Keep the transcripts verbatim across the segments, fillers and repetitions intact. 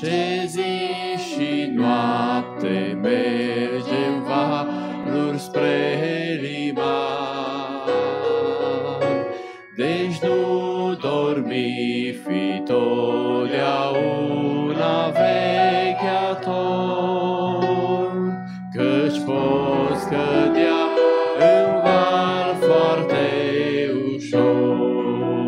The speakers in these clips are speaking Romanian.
Ce zi și noapte mergem valuri spre liman. Deci nu dormi, fi totdeauna vegheator, căci poți cădea în val foarte ușor.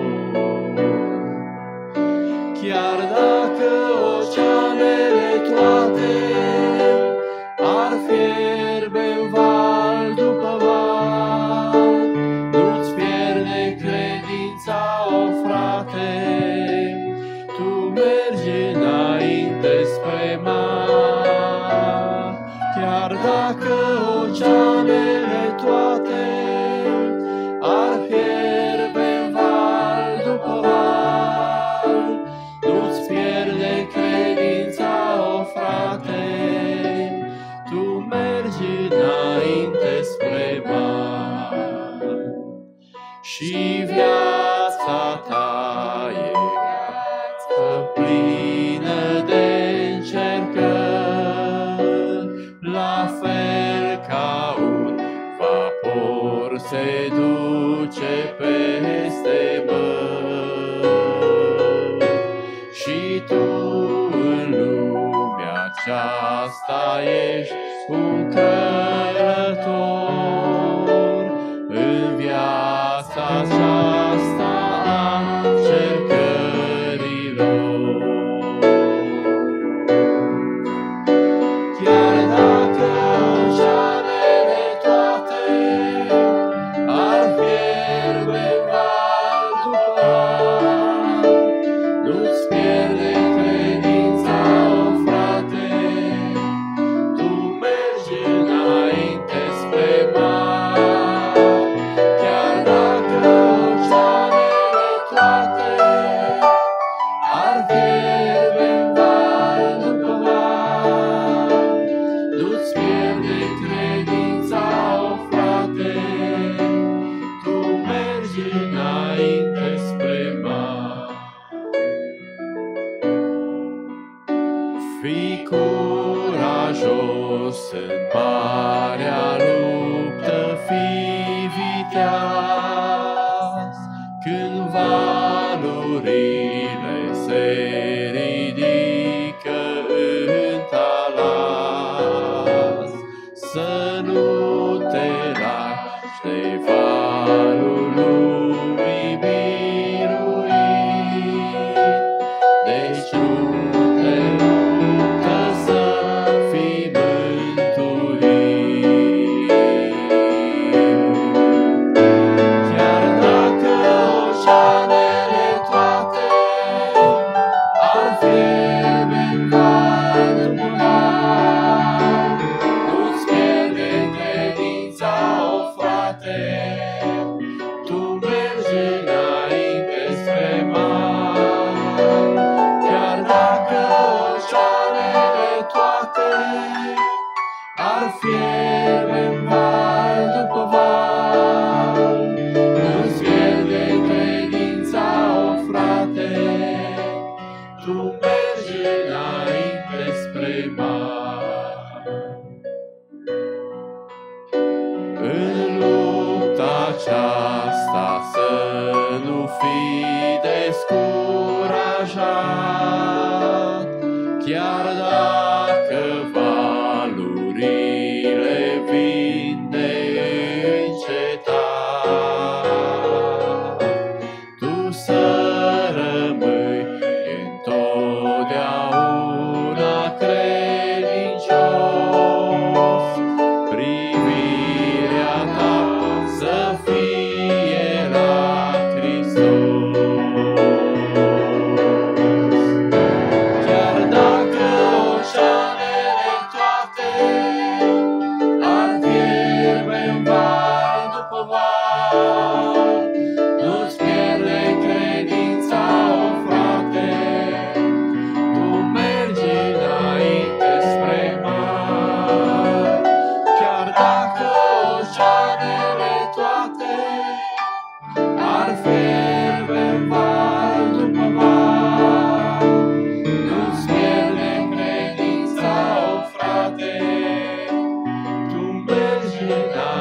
Chiar dacă oceanele toate ar fierbe în val după val, nu-ți pierde credința, o frate, tu mergi înainte spre mar. Chiar dacă oceanele toate ar fierbe în val după val, nu-ți pierde credința, o frate, tu mergi înainte spre mar. Și viața ta e viață plină de încercări, la fel ca un vapor se duce peste mări. Și tu în lumea aceasta ești un călător, în viața aceasta a încercărilor. Chiar dacă oceanele toate ar fierbe în val după val, nu-ți pierde credința, o frate, tu mergi înainte spre mar. Chiar dacă oceanele toate ar fierbe în val după val, nu-ți pierde credința, o frate, tu mergi înainte spre mar. Fii curajos în marea luptă, fii viteaz, când valurile se ridică în talas. Să nu te lași de valul lumii biruit, deci nu te luptă să fii mântuit. Chiar dacă oceanele toate ar fierbe în val după val, nu-ți pierde credința, o frate, tu mergi înainte spre mar. Chiar dacă oceanele toate ar fierbe în val după val, nu-ți pierde credința, o frate, tu mergi înainte spre mar. În lupta aceasta să nu fii descurajat, chiar dacă valurile vin neîncetat, tu să rămâi întotdeauna credincios, privirea ta să fie la Hristos. Chiar dacă fie